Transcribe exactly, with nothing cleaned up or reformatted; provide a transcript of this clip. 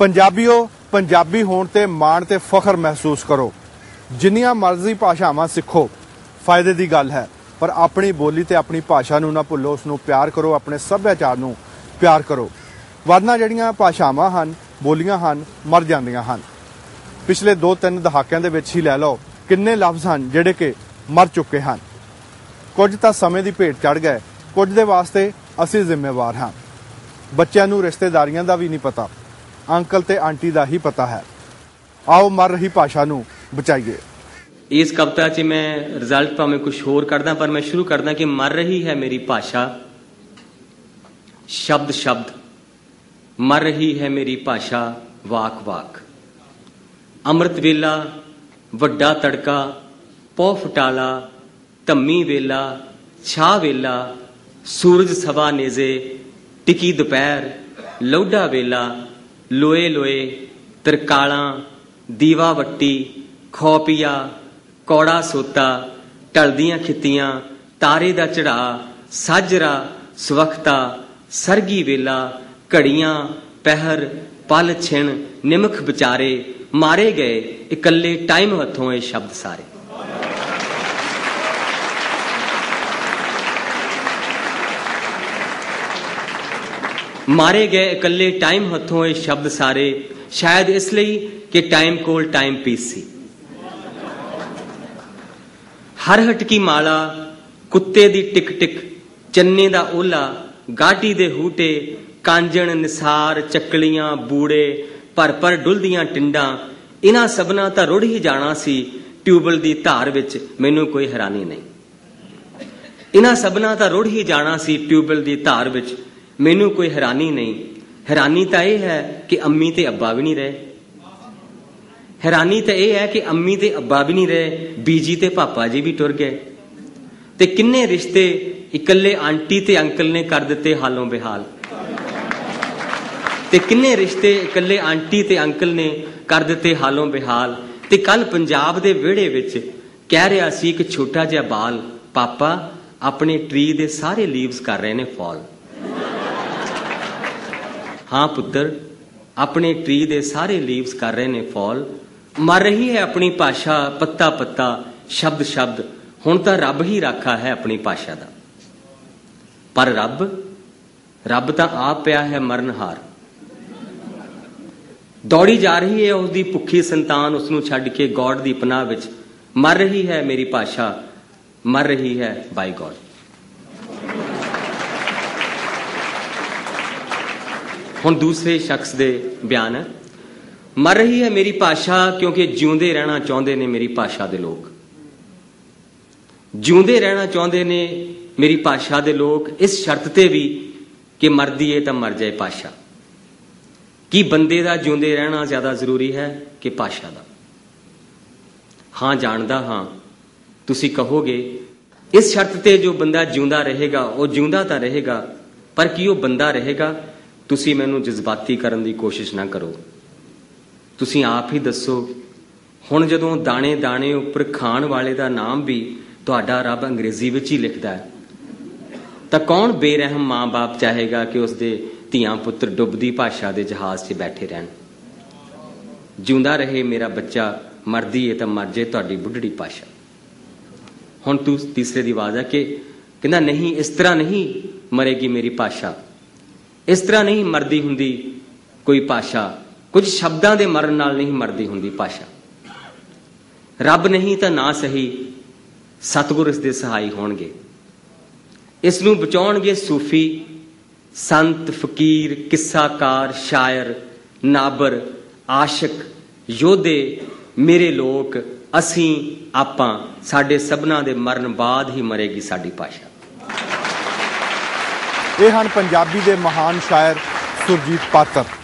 पंजाबीओ पंजाबी होण ते माण ते फखर महसूस करो। जिन्नियां मर्जी भाषावां सिखो, फायदे की गल है, पर अपनी बोली ते अपनी भाषा नूं ना भुल्लो, उसनूं प्यार करो, अपने सभ्याचार नूं प्यार करो। वरना जिहड़ियां भाषावां हन, बोलियां हन, मर जांदियां हन। पिछले दो तीन दहाकिਆਂ ਦੇ ਵਿੱਚ ही लै लो किन्ने लफ्ज़ हन जिहड़े कि मर चुके हैं। कुछ तां समय की भेट चढ़ गए, कुछ दे वास्ते असीं जिम्मेवार हाँ। बच्चों नूं रिश्तेदारियां दा भी नहीं पता, अंकल ते आंटी दा ही पता है। आओ मर रही भाषा नूं बचाइए। इस कविता च मैं रिजल्ट भावें कुछ होर करदा, पर मैं शुरू करदा कि मर रही है मेरी भाषा शब्द शब्द, मर रही है मेरी भाषा वाक वाक। अमृत वेला वड्डा तड़का, पौ फटाला, धम्मी वेला, छा वेला, सूरज सवा नेजे, टिकी दोपहर, लौडा वेला, लोए लोए, तरकाला, दीवा वट्टी, खौपिया, कौड़ा सोता, टलदियां खित्तियां, तारे दा चढ़ा, साजरा, सुवखता, सरगी वेला, घड़ियां, पहर, पल छिण, निमख विचारे, मारे गए इकल्ले टाइम हथों ये शब्द सारे। मारे गए इकल्ले टाइम हथों ये शब्द सारे, शायद इसलिए कि टाइम कोल टाइम पीस सी। हर हटकी माला, कुत्ते दी टिक टिक, चन्ने दा ओला, गाटी दे हूटे, कांजण निसार, चकलियां, बूड़े, पर पर डुलदियां टिंडां, इन्हां सबना तां रुड़ ही जाना सी ट्यूबल दी धार विच, मैनूं कोई हैरानी नहीं। इन्हां सबना तां रुड़ ही जाना सी ट्यूबल दी धार विच, मैनूं कोई हैरानी नहीं। हैरानी तां यह है कि अम्मी ते अब्बा भी नहीं रहे। हैरानी तां यह है कि अम्मी ते अब्बा भी नहीं रहे, बीजी ते पापा जी भी टुर गए, ते किन्ने रिश्ते इकल्ले आंटी ते अंकल ने कर दिते हालों बेहाल। ते किन्ने रिश्ते इकल्ले आंटी ते अंकल ने कर दिते हालों बेहाल। ते कल पंजाब दे विहड़े विच कह रहा सी एक छोटा जिहा बाल, पापा अपने ट्री दे सारे लीव्स कर रहे ने फॉल। हाँ पुत्र, अपने ट्री दे सारे लीव्स कर रहे ने फॉल। मर रही है अपनी भाषा पत्ता पत्ता, शब्द शब्द, हुण तां रब ही राखा है अपनी भाषा दा। पर रब रब तां आप पिया है मरनहार। दौड़ी जा रही है उसकी भुखी संतान, उसनूं छड्ड के गॉड दी पनाह विच। मर रही है मेरी भाषा, मर रही है बाय गॉड। हुण दूसरे शख्स दे बयान है। मर रही है मेरी भाषा क्योंकि जिउंदे रहना चाहुंदे ने मेरी भाषा दे लोग। जिउंदे रहना चाहुंदे ने मेरी भाषा दे लोग, इस शर्त ते भी कि मरदी है तां मर जाए भाषा। कि बंदे दा जिउंदे रहना ज्यादा जरूरी है कि भाषा दा? हाँ जानदा हाँ, तुसी कहोगे इस शर्त ते जो बंदा जिउंदा रहेगा वो जिउंदा तां रहेगा, पर की वो बंदा रहेगा? तुसी मैनू जज्बाती करन दी कोशिश ना करो। तुसी आप ही दसो, हुण जदों दाणे दाणे उपर खाण वाले दा नाम भी तुहाडा रब अंग्रेजी विच ही लिखदा है, तां कौन बेरहम मां बाप चाहेगा कि उसदे धीआं पुत्र डुबदी भाषा दे जहाज च बैठे रहन? जिउंदा रहे मेरा बच्चा, मरदी है तां मर जाए तुहाडी बुढ़ड़ी भाषा। हुण तू तीसरे दी आवाज़ है कि कहंदा नहीं, इस तरह नहीं मरेगी मेरी भाषा, इस तरह नहीं मरदी हुंदी कोई भाषा, कुछ शब्दां दे मरण नाल नहीं मरदी हुंदी भाषा। रब नहीं तां ना सही सतगुर इस दे सहाई होणगे। इस नूं बचाउणगे सूफी, संत, फकीर, किस्साकार, शायर, नाबर, आशिक, योधे, मेरे लोक, असीं, आपां, साडे सबना दे मरण बाद ही मरेगी साडी भाषा। ये हन पंजाबी दे महान शायर सुरजीत पात्र।